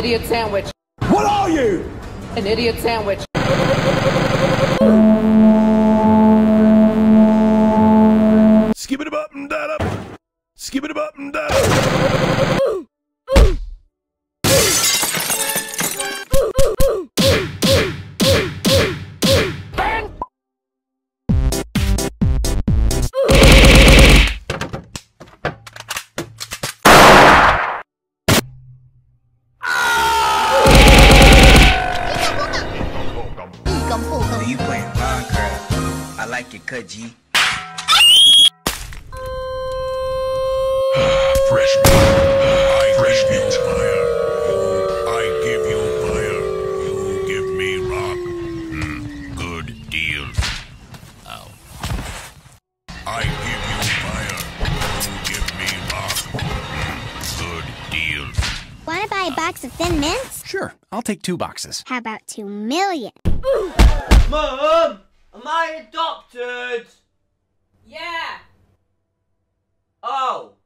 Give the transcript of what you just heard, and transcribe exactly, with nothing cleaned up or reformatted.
idiot sandwich. What are you? An idiot sandwich. Skip it up and that up. Skip it up and that up. So you playing Minecraft? I like your cut, G. Fresh meat. I fresh meat. Fire. I give you fire. You give me rock. Mm, good deal. Ow. I give you fire. You give me rock. Mm, good deal. Want to buy a box of Thin Mints? Sure, I'll take two boxes. How about two million? Mum, am I adopted? Yeah. Oh.